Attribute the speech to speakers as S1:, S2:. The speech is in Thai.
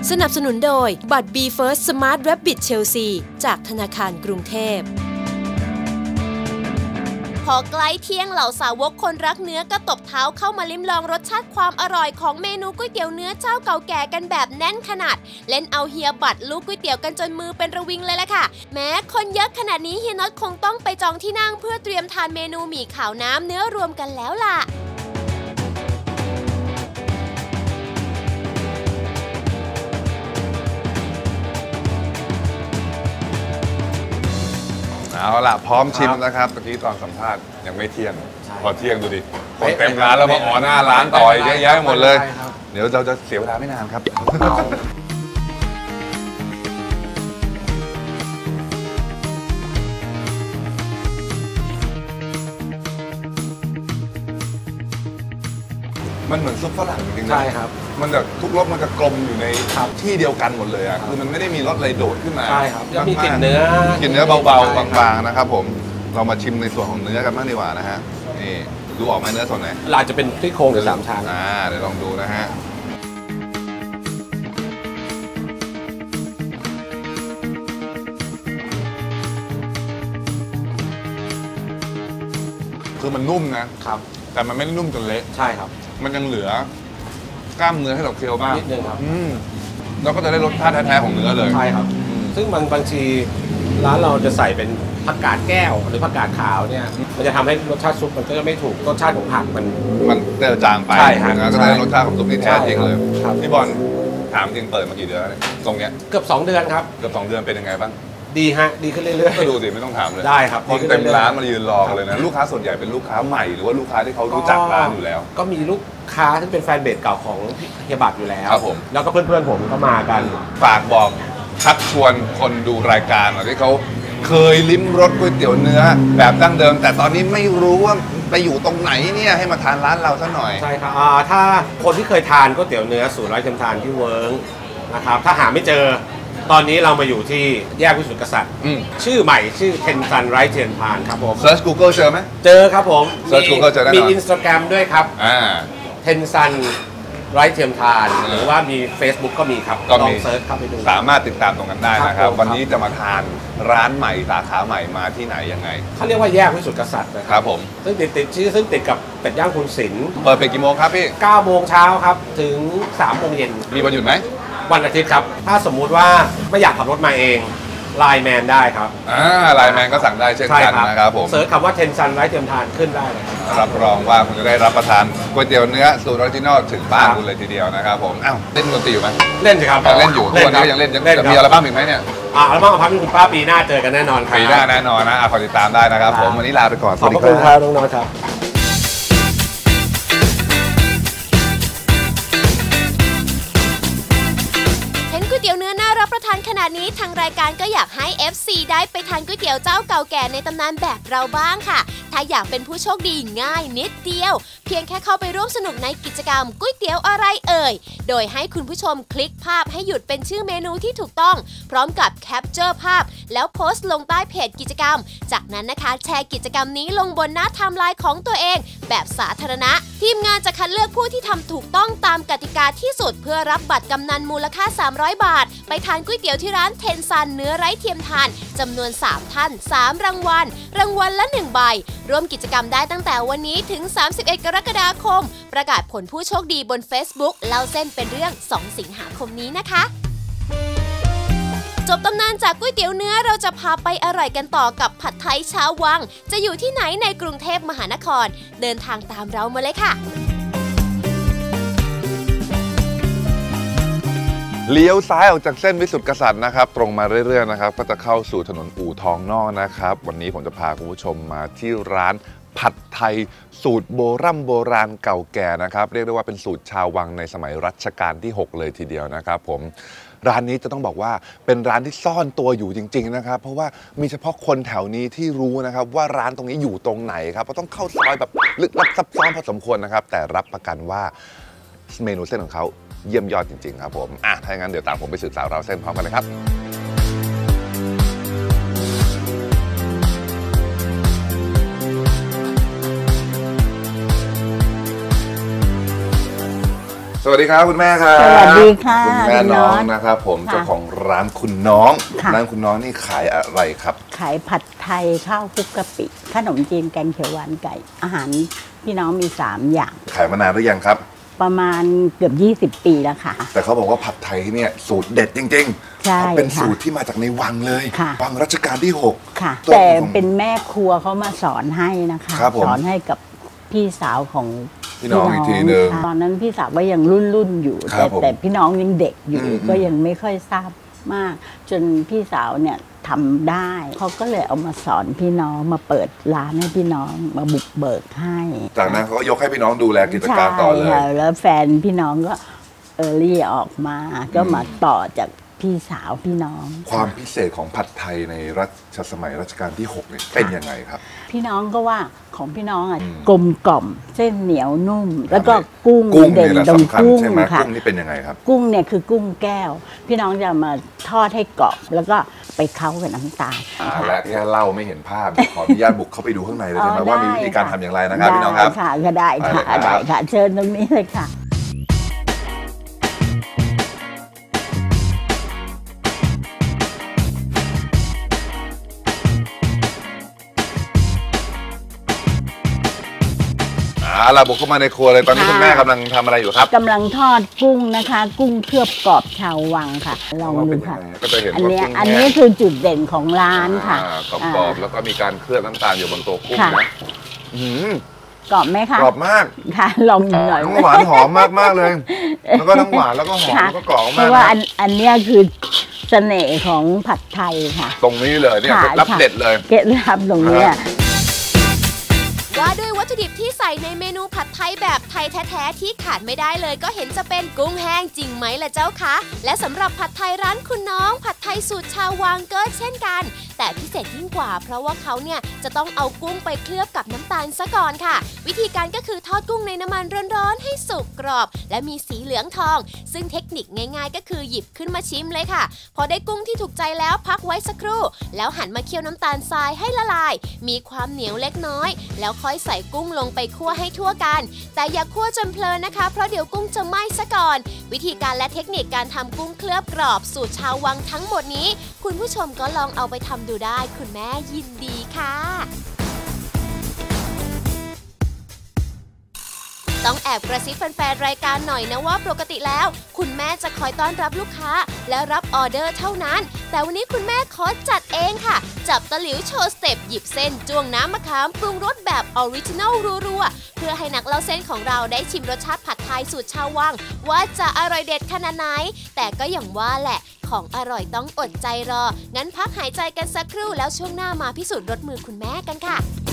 S1: สนับสนุนโดยบัตร B First Smart Rabbit Chelsea จากธนาคารกรุงเทพพอใกล้เที่ยงเหล่าสาวกคนรักเนื้อก็ตบเท้าเข้ามาลิ้มลองรสชาติความอร่อยของเมนูก๋วยเตี๋ยวเนื้อเจ้าเก่าแก่กันแบบแน่นขนาดเล่นเอาเฮียบัตรลูกก๋วยเตี๋ยวกันจนมือเป็นระวิงเลยล่ะค่ะแม้คนเยอะขนาดนี้เฮียน็อตคงต้องไปจองที่นั่งเพื่อเตรียมทานเมนูหมี่ขาวน้ำเนื้อรวมกันแล้วล่ะ
S2: เอาล่ะพร้อมชิมนะครับเมื่อกี้ตอนสัมภาษณ์ยังไม่เที่ยงพอเที่ยงดูดิคนเต็มร้านแล้วมาอ๋อหน้าร้านต่อยเยอะแยะหมดเลยเดี๋ยวเราจะเสียเวลาไม่นานครับมันเหมือนซุปฝรั่งจริงๆนะใช่ครับมันจะทุกรสมันจะกลมอยู่ในที่เดียวกันหมดเลยอ่ะคือมันไม่ได้มีรสอะไรโดดขึ้นมาใช่ครับแล้วมีกลิ่นเนื้อเบาๆบางๆนะครับผมเรามาชิมในส่วนของเนื้อกันบ้างดีกว่านะฮะนี่ดูออกไหมเนื้อส่วนไหนอาจจะเป็นซี่โครงหรือสามชั้นเดี๋ยวลองดูนะฮะคือมันนุ่มนะครับแต่มันไม่ได้นุ่มจนเละใช่ครับมันยังเหลือกล้ามเนื้อให้เราเคี้ยวบ้างนิดนึงครับเราก็จะได้รสชาติแท้ๆของเนื้อเลยใช่ครับซึ่งบางทีร้านเราจะใส่เป็นผักกาดแก้วหรือผักกาดขาวเนี่ยมันจะทำให้รสชาติซุปมันก็จะไม่ถูกรสชาติของผักมันเจือจางไปใช่ครับก็ได้รสชาติของซุปที่แท้จริงเลยพี่บอลถามจริงเปิดมากี่เดือนแล้วตรงเนี้ยเกือบ2 เดือนครับเกือบ2 เดือนเป็นยังไงบ้างดีฮะดีขึ้นเรื่อยๆก็ดูสิไม่ต้องถามเลยได้ครับคนเต็มร้านมายืนรอกันเลยนะลูกค้าส่วนใหญ่เป็นลูกค้าใหม่หรือว่าลูกค้าที่เขารู้จักร้านอยู่แล้วก็มีลูกค้าที่เป็นแฟนเบสเก่าของเฮียบัตรอยู่แล้วครับผมแล้วก็เพื่อนๆผมก็มากันฝากบอกชักชวนคนดูรายการหน่อยที่เขาเคยลิ้มรสก๋วยเตี๋ยวเนื้อแบบดั้งเดิมแต่ตอนนี้ไม่รู้ว่าไปอยู่ตรงไหนเนี่ยให้มาทานร้านเราซะหน่อยใช่ครับถ้าคนที่เคยทานก๋วยเตี๋ยวเนื้อสูตรไร้เทียมทานที่เวิร์กนะครับถ้าหาไม่เจอตอนนี้เรามาอยู่ที่แยกวิสุทธิกษัตริย์ชื่อใหม่ชื่อเทนซันไรเทียนพานครับผมเซิร์ช Google เจอไหมเจอครับผมเซิร์ช Google เจอแน่นอนมี Instagram ด้วยครับเทนซันไรเทียมทานหรือว่ามี Facebook ก็มีครับก็มีเซิร์ชเข้าไปดูสามารถติดตามตรงกันได้นะครับวันนี้จะมาทานร้านใหม่สาขาใหม่มาที่ไหนยังไงเขาเรียกว่าแยกวิสุทธิกษัตริย์นะครับผมซึ่งติดกับเป็ดย่างคุณศิลป์เปิดเป็นกี่โมงครับพี่9 โมงเช้าครับถึง3 โมงเย็นมีวันหยุดไหมวันอาทิตย์ครับถ้าสมมุติว่าไม่อยากขับรถมาเองไลน์แมนได้ครับไลน์แมนก็สั่งได้เช่นกันนะครับผมเสิร์ชคำว่าเทนซันไร้เทียมทานขึ้นได้เลยรับรองว่าคุณจะได้รับประทานก๋วยเตี๋ยวเนื้อสูตรออริจินอลถึงบ้านคุณเลยทีเดียวนะครับผมอ้าวเล่นดนตรีอยู่ไหมเล่นสิครับเล่นอยู่ทุกวันนี้ยังเล่นจะมีอัลบั้มอีกไหมเนี่ยอัลบั้มอพาร์ตเมนต์คุณป้าปีหน้าเจอกันแน่นอนครับปีหน้าแน่นอนนะขอติดตามได้นะครับผมวันนี้ลาไปก่อนสวัสดีครับน้องๆครับก๋วยเตี๋ยวเนื้อน่ารับประทานขนาดนี้ทางรายการก็อยากให้ FC ได้ไปทานก๋วยเตี๋ยวเจ้าเก่าแก่ในตำนานแบบเราบ้างค่ะถ้าอยากเป็นผู้โชคดีง่ายนิดเดียวเพียงแค่เข้าไปร่วมสนุกในกิจกรรมก๋วยเตี๋ยวอะไรเอ่ยโดยให้คุณผู้ชมคลิกภาพให้หยุดเป็นชื่อเมนูที่ถูกต้องพร้อมกับแคปเจอร์ภาพแล้วโพสต์ลงใต้เพจกิจกรรมจากนั้นนะคะแชร์กิจกรรมนี้ลงบนหน้าไทม์ไลน์ของตัวเองแบบสาธารณะทีมงานจะคัดเลือกผู้ที่ทำถูกต้องตามกติกาที่สุดเพื่อรับบัตรกำนันมูลค่า300 บาทไปทานก๋วยเตี๋ยวที่ร้านเทนซันเนื้อไร้เทียมทานจำนวน3 ท่าน3 รางวัลรางวัลละ1 ใบร่วมกิจกรรมได้ตั้งแต่วันนี้ถึง31 กรกฎาคมประกาศผลผู้โชคดีบน Facebook เล่าเส้นเป็นเรื่อง2 สิงหาคมนี้นะคะจบตำนานจากก๋วยเตี๋ยวเนื้อเราจะพาไปอร่อยกันต่อกับผัดไทยชาววังจะอยู่ที่ไหนในกรุงเทพมหานครเดินทางตามเรามาเลยค่ะเลี้ยวซ้ายออกจากเส้นวิสุทธิกษัตริย์นะครับตรงมาเรื่อยๆนะครับก็จะเข้าสู่ถนนอู่ทองนอกนะครับวันนี้ผมจะพาคุณผู้ชมมาที่ร้านผัดไทยสูตรโบราณเก่าแก่นะครับเรียกได้ว่าเป็นสูตรชาววังในสมัยรัชกาลที่6เลยทีเดียวนะครับผมร้านนี้จะต้องบอกว่าเป็นร้านที่ซ่อนตัวอยู่จริงๆนะครับเพราะว่ามีเฉพาะคนแถวนี้ที่รู้นะครับว่าร้านตรงนี้อยู่ตรงไหนครับเพราะต้องเข้าซอยแบบลึกลับซับซ้อนพอสมควรนะครับแต่รับประกันว่าเมนูเส้นของเขาเยี่ยมยอดจริงๆครับผมถ้าอย่างนั้นเดี๋ยวตามผมไปสืบสาวราวเส้นพร้อมกันเลยครับสสวัสดีครับคุณแม่ครับ
S3: สวัสดีค่ะ
S2: คุณแม่น้องนะครับผมเจ้าของร้านคุณน้องร้านคุณน้องนี่ขายอะไรครับ
S3: ขายผัดไทยข้าวคลุกกะปิขนมจีนแกงเขียวหวานไก่อาหารพี่น้องมี3อย่าง
S2: ขายมานานหรือยังครับ
S3: ประมาณเกือบ20 ปีแล้วค่ะ
S2: แต่เขาบอกว่าผัดไทยเนี่ยสูตรเด็ดจริงๆ
S3: ใช่
S2: เป็นสูตรที่มาจากในวังเลยวังรัชกาลที่6
S3: ค่ะแต่เป็นแม่ครัวเขามาสอนให้นะคะสอนให้กับพี่สาวของ
S2: พี่น้องอีกทีนึง
S3: ตอนนั้นพี่สาวก็ยังรุ่นอยู่แต่พี่น้องยังเด็กอยู่ก็ยังไม่ค่อยทราบมากจนพี่สาวเนี่ยทำได้เขาก็เลยเอามาสอนพี่น้องมาเปิดร้านให้พี่น้องมาบุกเบิกให้
S2: จากนั้นเขาก็ยกให้พี่น้องดูแลกิจการต่อเลย
S3: แล้วแฟนพี่น้องก็รี่ออกมาก็มาต่อจากพี่สาวพี่น้อง
S2: ความพิเศษของผัดไทยในรัชสมัยรัชกาลที่6เนี่ยเป็นยังไงครับ
S3: พี่น้องก็ว่าของพี่น้องอ่ะกลมกล่อมเส้นเหนียวนุ่มแล้วก็กุ้งเด่นตรงกุ้งค่ะ
S2: กุ้งนี่เป็นยังไงครับ
S3: กุ้งเนี่ยคือกุ้งแก้วพี่น้องจะมาทอดให้กรอบแล้วก็ไปเค้ากับน้ำตาล
S2: และแค่เล่าไม่เห็นภาพขออนุญาตบุกเข้าไปดูข้างในเลยได้ไหมว่ามีวิธีการทำอย่างไรนะครับพี่น้องครับ
S3: ค่ะก็ได้ค่ะเชิญตรงนี้เลยค่ะ
S2: เราบุกเข้ามาในครัวเลยตอนนี้คุณแม่กำลังทำอะไรอยู่ครับ
S3: กำลังทอดกุ้งนะคะกุ้งเคลือบกรอบชาววังค่ะลองดูค่ะอันนี้คือจุดเด่นของร้านค่ะ
S2: กรอบแล้วก็มีการเคลือบน้ำตาลอยู่บนตัวกุ้งนะ
S3: กรอบไหมคะ
S2: กรอบมาก
S3: ค่ะลองหน่อย
S2: หวานหอมมากเลยแล้วก็ทั้งหวานแล้วก็หอมแล้วก็กรอบมากเพ
S3: ราะว่าอันนี้คือเสน่ห์ของผัดไทยค่ะ
S2: ตรงนี้เลยเนี่ยเคล็ดลับเด็ดเลย
S3: เคล็ดลับตรงนี้
S1: ว่าด้วยวัตถุดิบที่ใส่ในเมนูผัดไทยแบบไทยแท้ๆที่ขาดไม่ได้เลยก็เห็นจะเป็นกุ้งแห้งจริงไหมล่ะเจ้าคะและสำหรับผัดไทยร้านคุณน้องผัดไทยสูตรชาววังก็เช่นกันแต่พิเศษยิ่งกว่าเพราะว่าเขาเนี่ยจะต้องเอากุ้งไปเคลือบกับน้ำตาลซะก่อนค่ะวิธีการก็คือทอดกุ้งในน้ำมันร้อนๆให้สุกกรอบและมีสีเหลืองทองซึ่งเทคนิคง่ายๆก็คือหยิบขึ้นมาชิมเลยค่ะพอได้กุ้งที่ถูกใจแล้วพักไว้สักครู่แล้วหันมาเคี่ยวน้ำตาลทรายให้ละลายมีความเหนียวเล็กน้อยแล้วค่อยใส่กุ้งลงไปคั่วให้ทั่วกันแต่อย่าคั่วจนเพลินนะคะเพราะเดี๋ยวกุ้งจะไหม้ซะก่อนวิธีการและเทคนิคการทำกุ้งเคลือบกรอบสูตรชาววังทั้งหมดนี้คุณผู้ชมก็ลองเอาไปทำดูได้คุณแม่ยินดีค่ะต้องแอบกระซิบแฟนๆรายการหน่อยนะว่าปกติแล้วคุณแม่จะคอยต้อนรับลูกค้าและรับออเดอร์เท่านั้นแต่วันนี้คุณแม่ขอจัดเองค่ะจับตะหลิวโชว์สเต็ปหยิบเส้นจ้วงน้ำมะขามปรุงรสแบบออริจินัลรัวๆเพื่อให้นักเล่าเส้นของเราได้ชิมรสชาติผัดไทยสูตรชาววังว่าจะอร่อยเด็ดขนาดไหนแต่ก็อย่างว่าแหละของอร่อยต้องอดใจรองั้นพักหายใจกันสักครู่แล้วช่วงหน้ามาพิสูจน์รสมือคุณแม่กันค่ะ